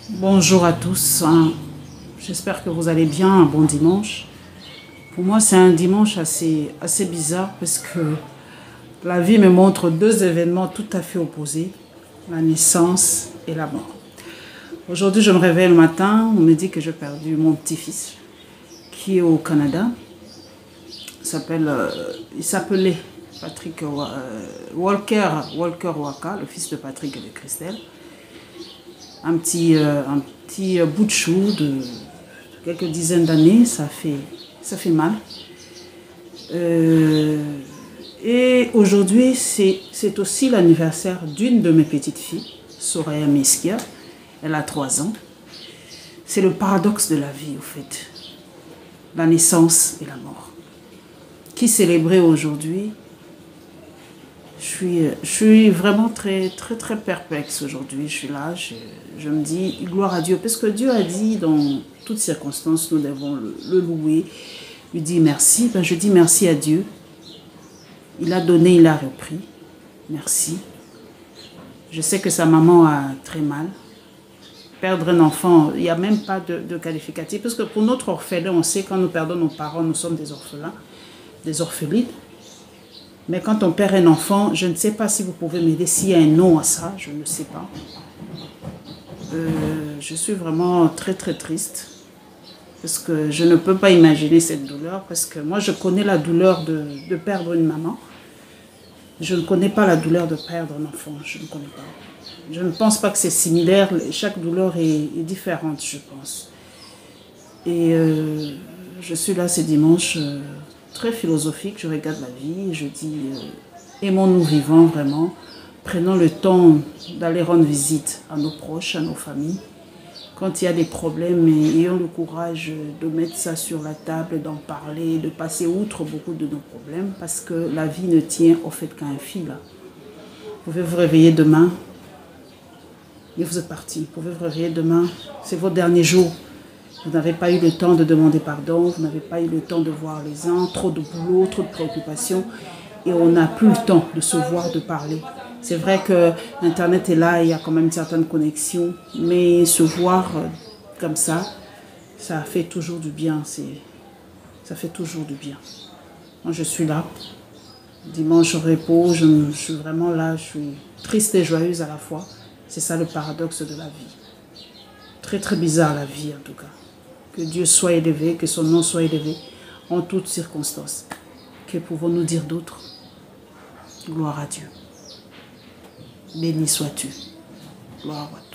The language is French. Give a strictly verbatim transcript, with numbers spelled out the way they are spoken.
Bonjour à tous, hein. J'espère que vous allez bien, un bon dimanche. Pour moi, c'est un dimanche assez, assez bizarre parce que la vie me montre deux événements tout à fait opposés, la naissance et la mort. Aujourd'hui, je me réveille le matin, on me dit que j'ai perdu mon petit-fils qui est au Canada. Il s'appelle, euh, il s'appelait Patrick euh, Walker, Walker Waka, le fils de Patrick et de Christelle. Un petit, euh, un petit bout de chou de quelques dizaines d'années, ça fait, ça fait mal. Euh, et aujourd'hui, c'est aussi l'anniversaire d'une de mes petites filles, Soraya Meskia. Elle a trois ans. C'est le paradoxe de la vie, au fait. La naissance et la mort. Qui célébrait aujourd'hui? Je suis, je suis vraiment très, très, très perplexe aujourd'hui. Je suis là, je, je me dis gloire à Dieu. Parce que Dieu a dit dans toutes circonstances, nous devons le, le louer, lui dire merci. Ben, je dis merci à Dieu. Il a donné, il a repris. Merci. Je sais que sa maman a très mal. Perdre un enfant, il n'y a même pas de, de qualificatif. Parce que pour notre orphelin, on sait quand nous perdons nos parents, nous sommes des orphelins, des orphelines. Mais quand on perd un enfant, je ne sais pas si vous pouvez m'aider, s'il y a un nom à ça, je ne sais pas. Euh, je suis vraiment très très triste. Parce que je ne peux pas imaginer cette douleur. Parce que moi, je connais la douleur de, de perdre une maman. Je ne connais pas la douleur de perdre un enfant. Je ne connais pas. Je ne pense pas que c'est similaire. Chaque douleur est, est différente, je pense. Et euh, je suis là ce dimanche... Euh, très philosophique, je regarde la vie, je dis euh, aimons-nous vivants vraiment, prenons le temps d'aller rendre visite à nos proches, à nos familles. Quand il y a des problèmes, ayons le courage de mettre ça sur la table, d'en parler, de passer outre beaucoup de nos problèmes, parce que la vie ne tient au fait qu'à un fil. Vous pouvez vous réveiller demain et vous êtes parti. Vous pouvez vous réveiller demain, c'est votre dernier jour. Vous n'avez pas eu le temps de demander pardon, vous n'avez pas eu le temps de voir les uns, trop de boulot, trop de préoccupations. Et on n'a plus le temps de se voir, de parler. C'est vrai que Internet est là, il y a quand même une certaine connexion. Mais se voir comme ça, ça fait toujours du bien. Ça fait toujours du bien. Moi, je suis là. Dimanche, je repose, je, je suis vraiment là. Je suis triste et joyeuse à la fois. C'est ça le paradoxe de la vie. Très, très bizarre la vie, en tout cas. Que Dieu soit élevé, que son nom soit élevé en toutes circonstances. Que pouvons-nous dire d'autre? Gloire à Dieu. Béni sois-tu. Gloire à Dieu.